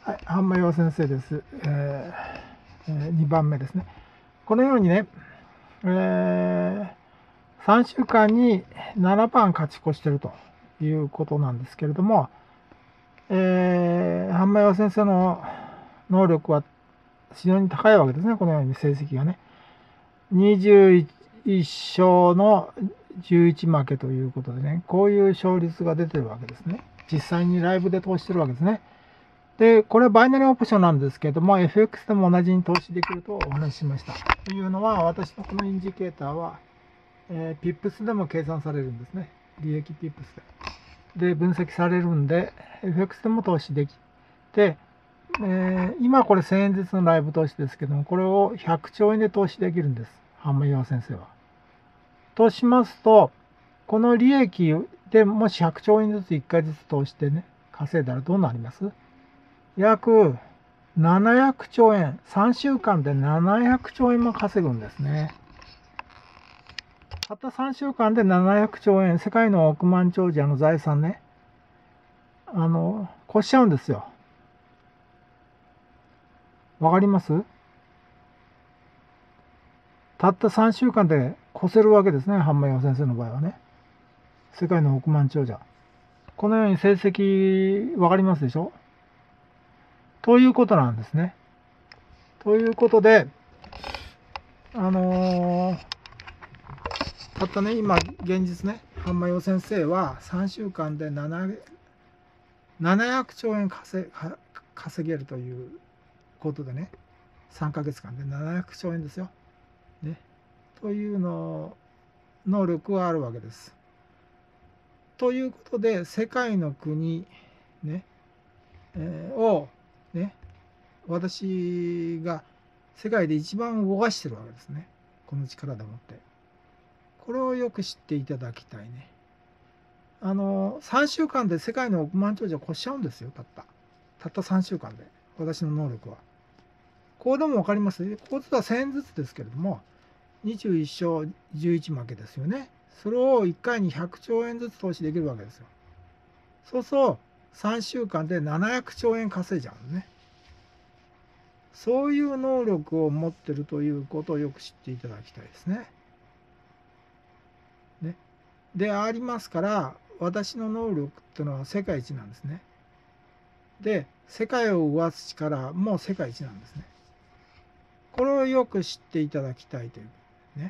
はい、半間洋先生です。2番目ですね。このようにね、3週間に7番勝ち越しているということなんですけれども、半間洋先生の能力は非常に高いわけですね。このように成績がね。21勝の11負けということでね、こういう勝率が出てるわけですね。実際にライブで通してるわけですね。で、これはバイナリーオプションなんですけれども、FX でも同じに投資できるとお話ししました。というのは、私のこのインジケーターは、ピップスでも計算されるんですね。利益ピップスで。で、分析されるんで、FX でも投資できて、今これ1000円ずつのライブ投資ですけども、これを100兆円で投資できるんです。半間岩先生は。としますと、この利益でもし100兆円ずつ1回ずつ投資でね、稼いだらどうなります？約700兆円、3週間で700兆円も稼ぐんですね。たった3週間で700兆円、世界の億万長者の財産ね、越しちゃうんですよ。わかります？たった3週間で越せるわけですね、半間洋先生の場合はね。世界の億万長者。このように成績わかりますでしょ？ということなんですね。ということで、たったね、今、現実ね、半間洋先生は3週間で700兆円稼げるということでね、3ヶ月間で700兆円ですよ。ね、という能力はあるわけです。ということで、世界の国、ねを、ね、私が世界で一番動かしてるわけですね。この力でもって。これをよく知っていただきたいね。3週間で世界の億万長者を越しちゃうんですよ、たった3週間で。私の能力は。ここでも分かります。ここずつは1000円ずつですけれども、21勝11負けですよね。それを1回に100兆円ずつ投資できるわけですよ。そうそう3週間で700兆円稼いじゃうんね。そういう能力を持ってるということをよく知っていただきたいですね。でありますから、私の能力っていうのは世界一なんですね。で、世界を動かす力も世界一なんですね。これをよく知っていただきたいというね。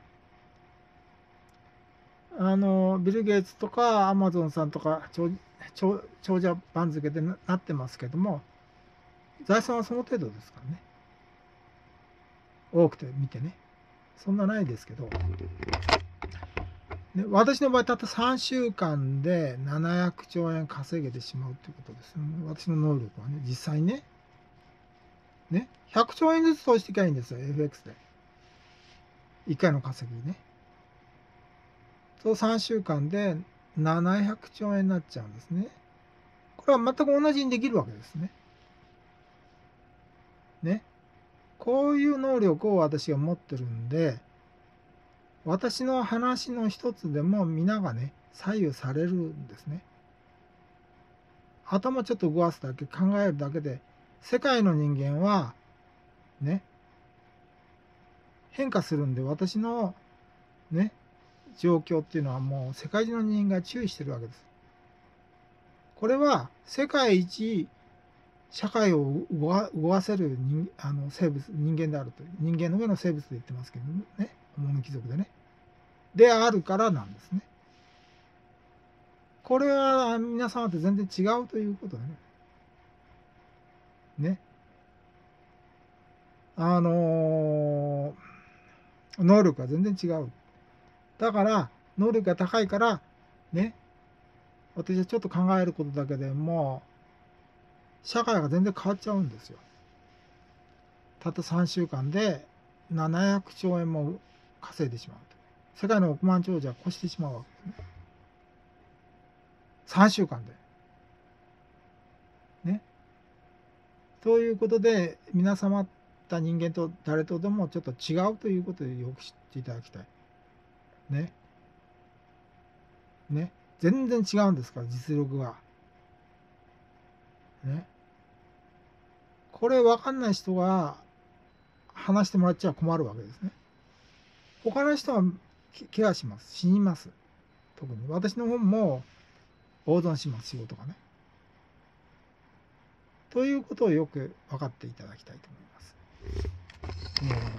ビル・ゲイツとかアマゾンさんとか長者番付でなってますけども、財産はその程度ですからね。多くて見てね。そんなないですけど、ね、私の場合たった3週間で700兆円稼げてしまうということですよね。私の能力はね、実際にね、100兆円ずつ投資していけばいいんですよ、FX で。1回の稼ぎね。そう3週間で700兆円になっちゃうんですね。これは全く同じにできるわけですね。ね。こういう能力を私が持ってるんで、私の話の一つでも皆がね、左右されるんですね。頭ちょっと動かすだけ、考えるだけで、世界の人間は、ね、変化するんで、私のね、状況っていうのはもう世界中の人間が注意してるわけです。これは世界一社会を動かせる生物、人間であるという、人間の上の生物で言ってますけどね、ホモノ貴族でね。であるからなんですね。これは皆様と全然違うということでね。ね。能力が全然違う。だから、能力が高いから、ね、私はちょっと考えることだけでも、社会が全然変わっちゃうんですよ。たった3週間で700兆円も稼いでしまうと。世界の億万長者を越してしまうわけですね。3週間で。ね。ということで、皆様た人間と誰とでもちょっと違うということでよく知っていただきたい。ね。ね。全然違うんですから、実力が。ね。 これ分かんない人が話してもらっちゃ困るわけですね。他の人は怪我します。死にます。特に私の方も大損します、仕事がね。ということをよく分かっていただきたいと思います。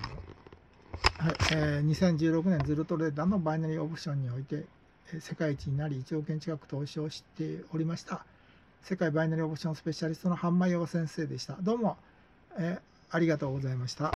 はい、2016年ズルトレーダーのバイナリーオプションにおいて世界一になり1億円近く投資をしておりました世界バイナリーオプションスペシャリストの半間洋先生でした。どうも、ありがとうございました。